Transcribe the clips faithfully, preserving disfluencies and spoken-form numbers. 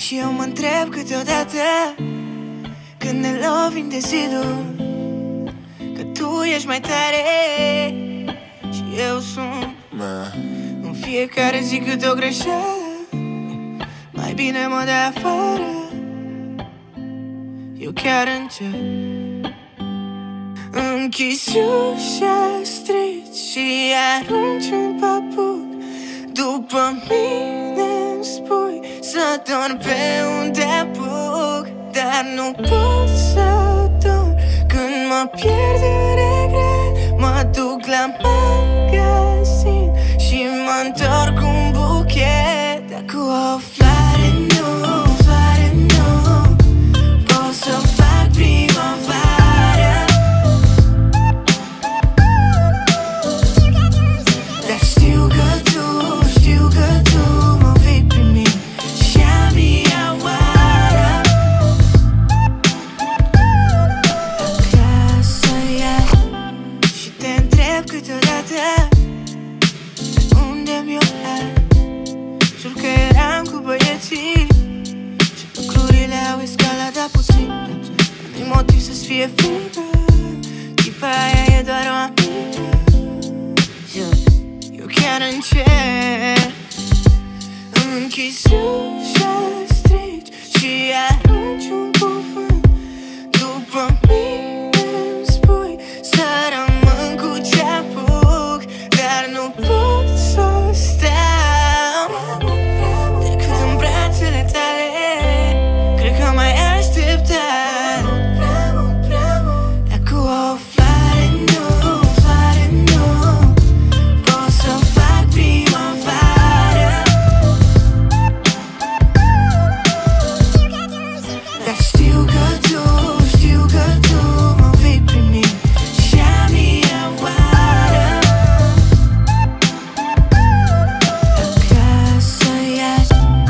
Și eu mă întreb câteodată, când ne lovim de ziduri, că tu ești mai tare și eu sunt în fiecare zi câte o greșeală. Mai bine mă dai afară, eu chiar încep. Închizi ușa, strici și arunci un papuc. După mine îmi spui să dorm pe unde apuc, dar nu pot să dorm când mă pierd în regret. Mă duc la magazin și mă întorc cu un buchet, dar cu o floare nu, floare nu pot să fac primăvară. Dar știu că tu, știu că tu mă vei primi și-a mia oară. Acasă iar și te întreb câteodată unde-mi eu ar. Jur că eram cu băieții și lucrurile au escaladat puțin. Nu-i motiv să-ți fie frică, tipa aia e doar o amică. Eu chiar încep. Închizi ușa, strici și arunci un cuvânt. După mine îmi spui să rămân cu ce apuc, dar nu pot să stau decât în brațele tale. Cred că mai așteptat, dar cu o floare nu, floare nu pot să fac primăvară. Dar știu că tu, știu că tu mă vei primi și-a mia oară. Acasă iar,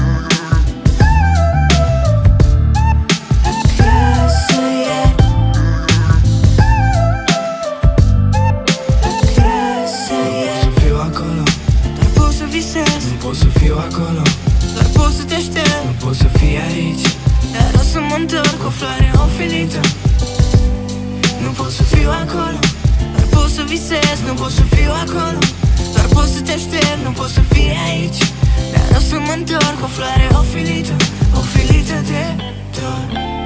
acasă iar, acasă iar. Să fiu acolo, Dar pot să visez, nu pot să fiu acolo, doar pot să te aștept, nu pot să fii aici. dar o să mă întorc cu o floare ofilită. Nu pot să fiu acolo, doar pot să visez. Nu pot să fiu acolo, doar pot să te aștept. Nu pot să fii aici, dar o să mă întorc cu o floare ofilită, ofilită de dor.